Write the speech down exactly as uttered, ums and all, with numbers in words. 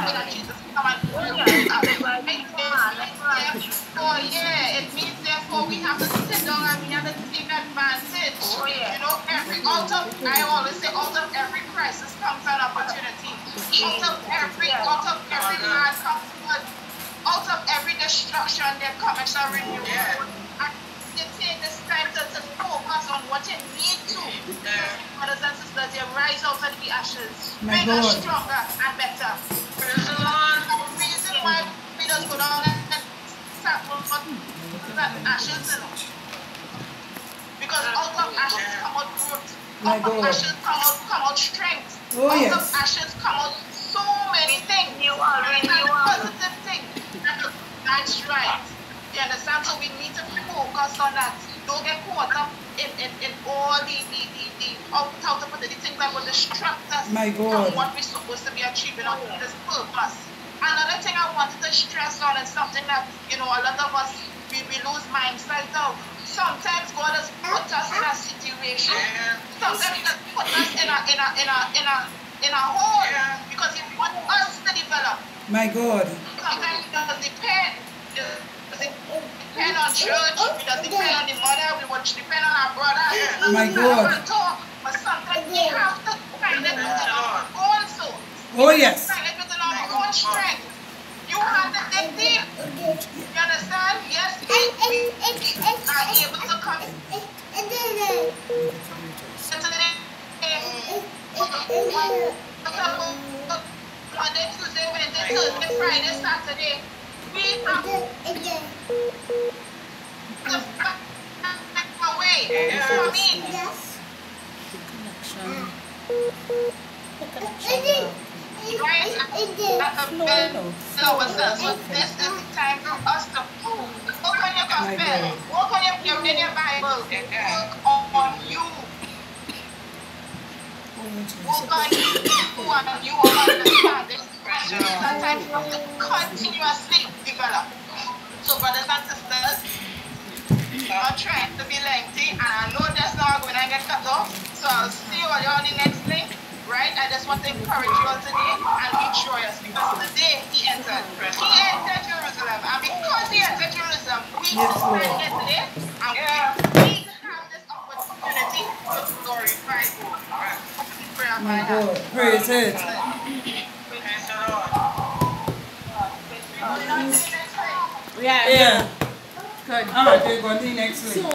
that Jesus come and forgive us. Oh yeah, it means therefore we have to sit down and we have to take advantage. Oh yeah. You know, every out of I always say out of every crisis comes an opportunity. Out of every out of every man comes out of every destruction there comes a renewal. And you take this time to, to focus on what you need to. Brothers and sisters, you rise out of the ashes. Make us stronger and better. The reason why we just go down and that ashes, you know. Because out of ashes come out growth. Out of ashes come out, come out strength. Oh, out yes. of ashes come out so many things. You are really positive things. That's right. You understand? So we need to focus on that. Don't get caught up in, in, in all the, the, the, the out, out of the things that will distract us My God. from what we're supposed to be achieving on this purpose. Another thing I wanted to stress on is something that, you know, a lot of us, we, we lose mindsight of. Sometimes God has put us in a situation. Sometimes He has put us in a, in a, in a, in a, in a hole because He wants us to develop. My God. Sometimes it doesn't depend. It doesn't depend on church. It doesn't depend on the mother. We will depend on our brother. My God. But sometimes we have to find it within our own soul. Oh, yes. Find it within our own strength. You have to dig deep. You understand? Yes, we are able to come Monday, Tuesday, Wednesday, Thursday, Friday, Saturday. We have to find away. For me. Right? So this is the time for us to work on your gospel, work on your, your, your Bible, work on you. Work on you, and you will understand this. Sometimes you have to continuously develop. So brothers and sisters, I'm not trying to be lengthy, and I know that's not going to get cut off. So I'll see you all on the next link. Right? I just want to encourage you all today and be joyous because today He entered. He entered Jerusalem. And because He entered Jerusalem, we Yes, stand Lord. here today and we have this opportunity to glorify God. My God. Praise it. Praise the Lord. Yeah. Yeah. Good. All right, we're going to the next week.